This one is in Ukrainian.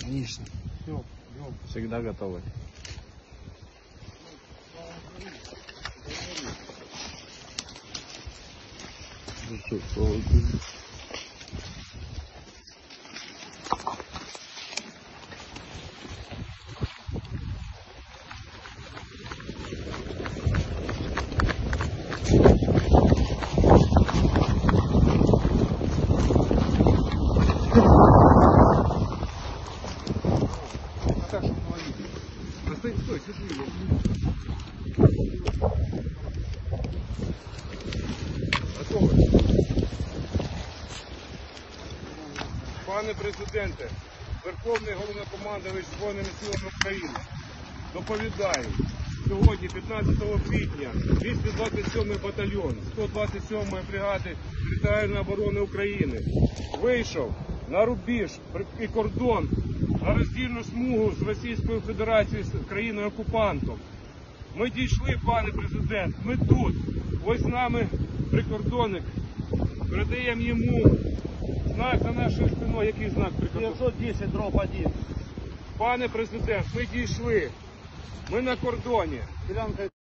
Конечно. Все, Всегда готовы. Ну что, так, чтобы было видно. Стой, стой, держи. Готовы? Пане президенте, Верховний Головнокомандувач Збройними силами України, доповідаю. Сьогодні, 15 квітня, 227-й батальйон 127-ї бригади територіальної оборони України вийшов на рубіж і кордон, на роздільну смугу з Російською Федерацією, з країною-окупантом. Ми дійшли, пане президент, ми тут. Ось з нами прикордонник. Передаємо йому знак за нашою спиною. Який знак прикордонника? 910/1. Пане президент, ми дійшли. Ми на кордоні. Ділянка